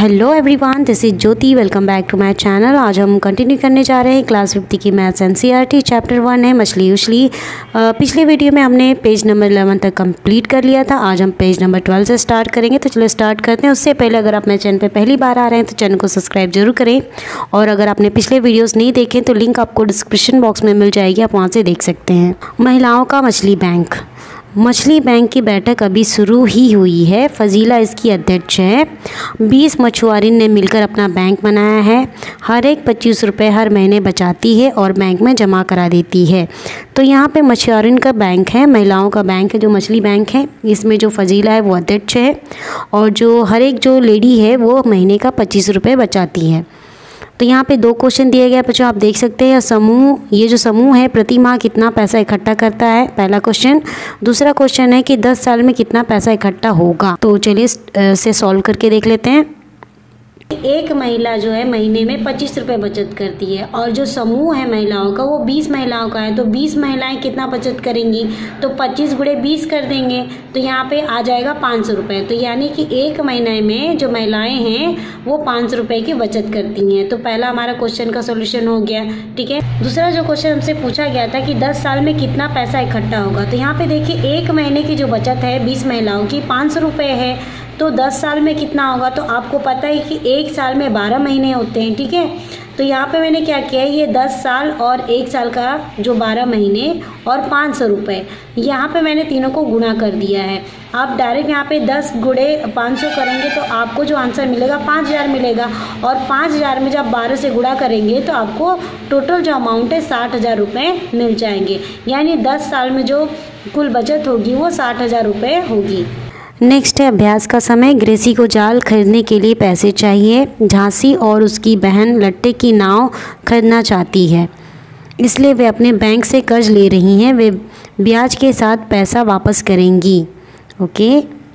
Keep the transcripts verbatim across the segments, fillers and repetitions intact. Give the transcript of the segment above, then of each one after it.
Hello everyone, this is Jyoti. Welcome back to my channel. आज हम continue करने जा रहे हैं क्लास फिफ्थ की मैथ्स एनसीईआरटी। चैप्टर वन है मछली उछली। पिछले वीडियो में हमने पेज नंबर इलेवन तक कंप्लीट कर लिया था। आज हम पेज नंबर ट्वेल्व से स्टार्ट करेंगे, तो चलो स्टार्ट करते हैं। उससे पहले अगर आप मेरे चैनल पर पहली बार आ रहे हैं तो चैनल को सब्सक्राइब जरूर करें, और अगर आपने पिछले वीडियोज़ नहीं देखे तो लिंक आपको डिस्क्रिप्शन बॉक्स में मिल जाएगी, आप वहाँ से देख सकते हैं। महिलाओं का मछली बैंक। मछली बैंक की बैठक अभी शुरू ही हुई है। फजीला इसकी अध्यक्ष है। बीस मछुआरी ने मिलकर अपना बैंक बनाया है। हर एक पच्चीस रुपये हर महीने बचाती है और बैंक में जमा करा देती है। तो यहाँ पे मछुआरिन का बैंक है, महिलाओं का बैंक है जो मछली बैंक है। इसमें जो फजीला है वो अध्यक्ष है, और जो हर एक जो लेडी है वो महीने का पच्चीस रुपये बचाती है। तो यहाँ पे दो क्वेश्चन दिए गए बच्चों, आप देख सकते हैं। समूह, ये जो समूह है प्रति माह कितना पैसा इकट्ठा करता है, पहला क्वेश्चन। दूसरा क्वेश्चन है कि दस साल में कितना पैसा इकट्ठा होगा। तो चलिए से सॉल्व करके देख लेते हैं। एक महिला जो है महीने में पच्चीस रुपये बचत करती है, और जो समूह है महिलाओं का वो बीस महिलाओं का है। तो बीस महिलाएं कितना बचत करेंगी, तो पच्चीस गुणे बीस कर देंगे, तो यहाँ पे आ जाएगा पाँच सौ रुपये। तो यानी कि एक महीने में जो महिलाएं हैं वो पाँच सौ रुपये की बचत करती हैं। तो पहला हमारा क्वेश्चन का सोल्यूशन हो गया, ठीक है। दूसरा जो क्वेश्चन हमसे पूछा गया था कि दस साल में कितना पैसा इकट्ठा होगा, तो यहाँ पे देखिए एक महीने की जो बचत है बीस महिलाओं की पाँच सौ रुपये है, तो दस साल में कितना होगा। तो आपको पता है कि एक साल में बारह महीने होते हैं, ठीक है। तो यहाँ पे मैंने क्या किया है, ये दस साल और एक साल का जो बारह महीने और पाँच सौ रुपये, यहाँ पे मैंने तीनों को गुणा कर दिया है। आप डायरेक्ट यहाँ पे दस गुणे पाँच सौ करेंगे तो आपको जो आंसर मिलेगा पाँच हज़ार मिलेगा, और पाँच हज़ार में जब बारह से गुणा करेंगे तो आपको टोटल जो अमाउंट है साठ हज़ार रुपये मिल जाएंगे। यानी दस साल में जो कुल बचत होगी वो साठ हज़ार रुपये होगी। नेक्स्ट है अभ्यास का समय। ग्रेसी को जाल खरीदने के लिए पैसे चाहिए। झांसी और उसकी बहन लट्टे की नाव खरीदना चाहती है, इसलिए वे अपने बैंक से कर्ज ले रही हैं। वे ब्याज के साथ पैसा वापस करेंगी। ओके,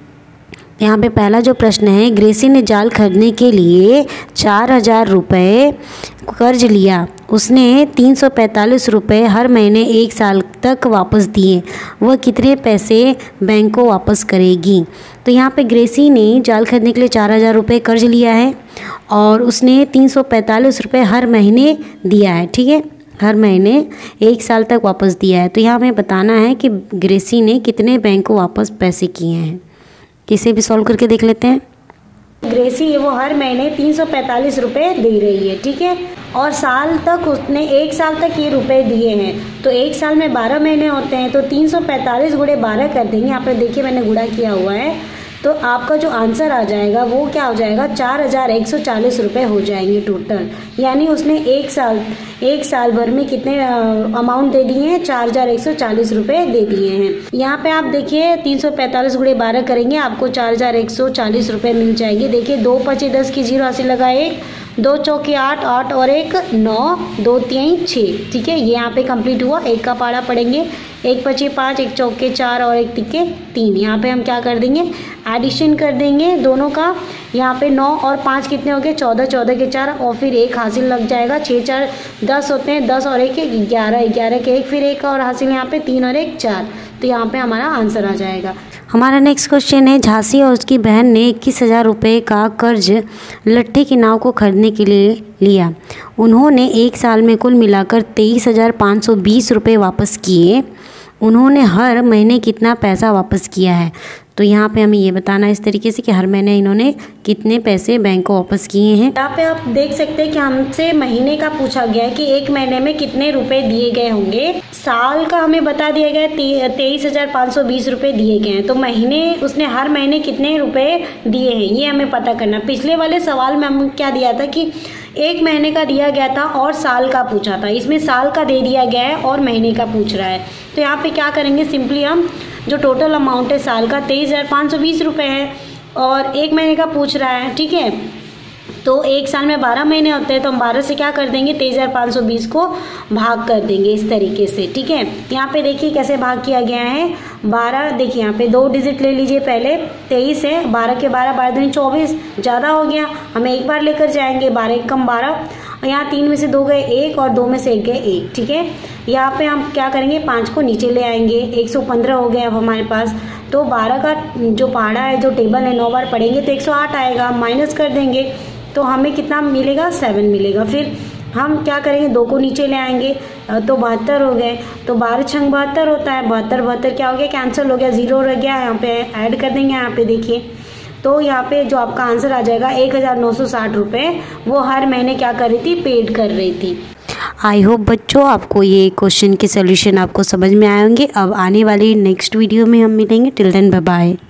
यहाँ पे पहला जो प्रश्न है, ग्रेसी ने जाल खरीदने के लिए चार हज़ार रुपये कर्ज लिया। उसने तीन सौ पैंतालीस रुपये हर महीने एक साल तक वापस दिए। वह कितने पैसे बैंक को वापस करेगी। तो यहाँ पे ग्रेसी ने जाल खरीदने के लिए चार हज़ार रुपये कर्ज लिया है, और उसने तीन सौ पैंतालीस रुपये हर महीने दिया है, ठीक है। हर महीने एक साल तक वापस दिया है। तो यहाँ हमें बताना है कि ग्रेसी ने कितने बैंक को वापस पैसे किए हैं। इसे भी सॉल्व करके देख लेते हैं। ग्रेसी है वो हर महीने तीन सौ पैंतालीस रुपये दे रही है, ठीक है, और साल तक उसने एक साल तक ये रुपए दिए हैं। तो एक साल में बारह महीने होते हैं, तो तीन सौ पैंतालीस गुणे बारह कर देंगे। यहाँ पर देखिए मैंने गुणा किया हुआ है, तो आपका जो आंसर आ जाएगा वो क्या हो जाएगा, चार हज़ार एक सौ चालीस रुपये हो जाएंगे टोटल। यानी उसने एक साल एक साल भर में कितने अमाउंट दे दिए हैं, चार हज़ार एक सौ चालीस रुपये दे दिए हैं। यहाँ पे आप देखिए तीन सौ पैंतालीस गुणे बारह करेंगे, आपको चार हज़ार एक सौ चालीस रुपये मिल जाएंगे। देखिए दो पचे दस की जीरो हासिल लगाए, दो चौके आठ, आठ और एक नौ, दो तीन छः, ठीक है। ये यहाँ पे कंप्लीट हुआ। एक का पाड़ा पढ़ेंगे, एक पचे पाँच, एक चौके चार और एक तिक्के तीन। यहाँ पे हम क्या कर देंगे, एडिशन कर देंगे दोनों का। यहाँ पे नौ और पाँच कितने हो गए, चौदह, चौदह के चार, और फिर एक हासिल लग जाएगा। छः चार दस होते हैं, दस और एक ग्यारह, ग्यारह के एक, फिर एक और हासिल यहाँ पे तीन और एक चार। तो यहाँ पे हमारा आंसर आ जाएगा। हमारा नेक्स्ट क्वेश्चन है, झांसी और उसकी बहन ने इक्कीस हज़ार रुपये का कर्ज लट्टे की नाव को खरीदने के लिए लिया। उन्होंने एक साल में कुल मिलाकर तेईस हज़ार पाँच सौ बीस रुपये वापस किए। उन्होंने हर महीने कितना पैसा वापस किया है। तो यहाँ पे हमें ये बताना है इस तरीके से कि हर महीने इन्होंने कितने पैसे बैंक को वापस किए हैं। यहाँ पे आप देख सकते हैं कि हमसे महीने का पूछा गया है कि एक महीने में कितने रुपए दिए गए होंगे। साल का हमें बता दिया गया है तेईस हजार पाँच सौ बीस रुपये दिए गए हैं। तो महीने उसने हर महीने कितने रुपए दिए हैं ये हमें पता करना। पिछले वाले सवाल में हम क्या दिया था कि एक महीने का दिया गया था और साल का पूछा था। इसमें साल का दे दिया गया है और महीने का पूछ रहा है। तो यहाँ पे क्या करेंगे, सिंपली हम जो टोटल अमाउंट है साल का तेईस हज़ार पाँच सौ बीस रुपये है, और एक महीने का पूछ रहा है, ठीक है। तो एक साल में बारह महीने होते हैं, तो हम बारह से क्या कर देंगे, तेईस हज़ार पाँच सौ बीस को भाग कर देंगे इस तरीके से, ठीक है। यहाँ पे देखिए कैसे भाग किया गया है। बारह, देखिए यहाँ पे दो डिजिट ले लीजिए, पहले तेईस है, बारह के बारह, बारह दूनी चौबीस, ज़्यादा हो गया, हमें एक बार लेकर जाएंगे, बारह एक कम बारह, और यहाँ तीन में से दो गए एक और दो में से एक गए एक, ठीक है। यहाँ पे हम क्या करेंगे, पाँच को नीचे ले आएंगे, एक सौ पंद्रह हो गया अब हमारे पास। तो बारह का जो पहाड़ा है, जो टेबल है, नौ बार पढ़ेंगे तो एक सौ आठ आएगा, माइनस कर देंगे तो हमें कितना मिलेगा, सेवन मिलेगा। फिर हम क्या करेंगे, दो को नीचे ले आएंगे तो बहत्तर हो गए, तो बारह छंग बहत्तर होता है, बहत्तर बहत्तर क्या हो गया, कैंसिल हो गया, जीरो रह गया, यहाँ पे ऐड कर देंगे। यहाँ पे देखिए तो यहाँ पे जो आपका आंसर आ जाएगा एक हज़ार नौ सौ साठ रुपये, वो हर महीने क्या कर रही थी, पेड कर रही थी। आई होप बच्चों आपको ये क्वेश्चन के सोल्यूशन आपको समझ में आए होंगे। अब आने वाली नेक्स्ट वीडियो में हम मिलेंगे। Till then bye bye.